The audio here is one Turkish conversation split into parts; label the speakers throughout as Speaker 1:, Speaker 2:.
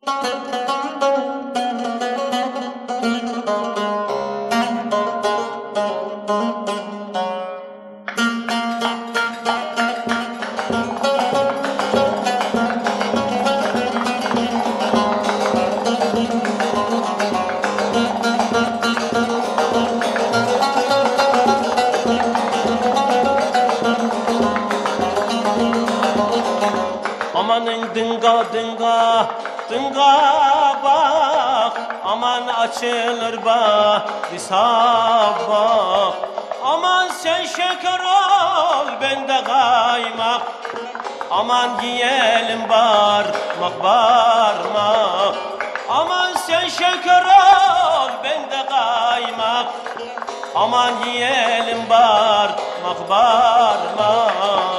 Speaker 1: Amanın dınga dınga dınga bak, aman açılır bak bir sabah. Aman sen şeker ol, ben de kaymak, aman yiyelim barmak barmak. Aman sen şeker ol, ben de kaymak, aman yiyelim barmak barmak.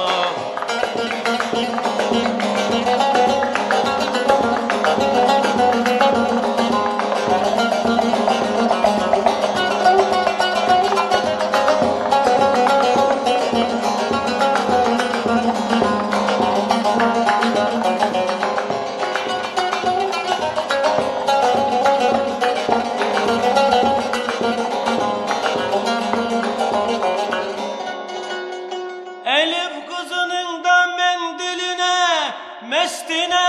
Speaker 1: Elif kızının da mendiline, mestine,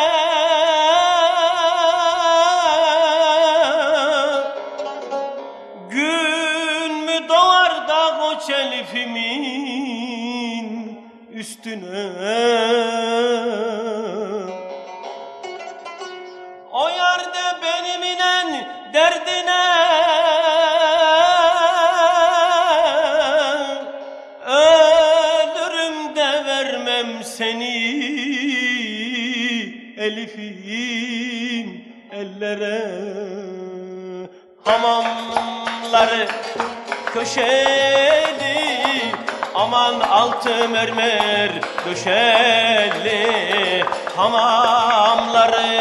Speaker 1: gün mü doğar da koç Elif'imin üstüne. O yerde benim inen derdine, seni Elif'in ellere. Hamamları köşeli, aman altı mermer döşeli. Hamamları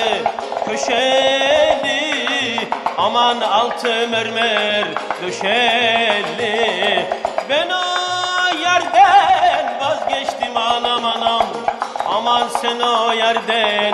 Speaker 1: köşeli, aman altı mermer döşeli. Ben o yerden vazgeçtim anam anam, aman sen o yerden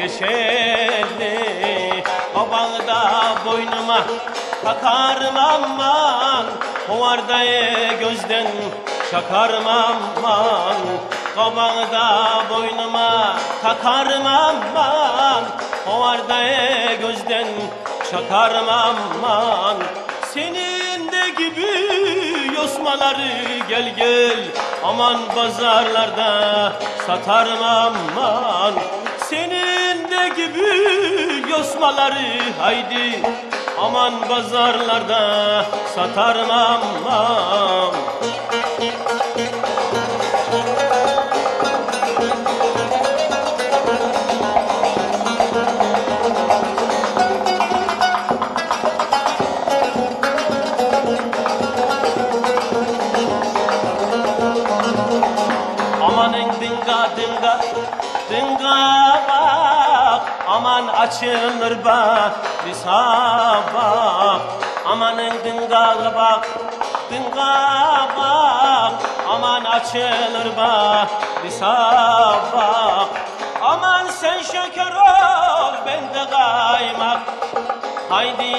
Speaker 1: geçeli. Babanı da boynuma takarım aman, hovardayı gözden şakarım aman. Babanı da boynuma takarım aman, hovardayı gözden şakarım aman. Senin de gibi yosmaları gel gel, aman pazarlarda satarım aman. Senin de gibi yosmaları haydi, aman pazarlarda satarım aman. Amanın dınga dınga dınga bak, aman açılır bak bir sabah. Amanın dınga bak dınga bak, aman açılır bak bir sabah. Aman sen şeker ol, ben de kaymak, haydi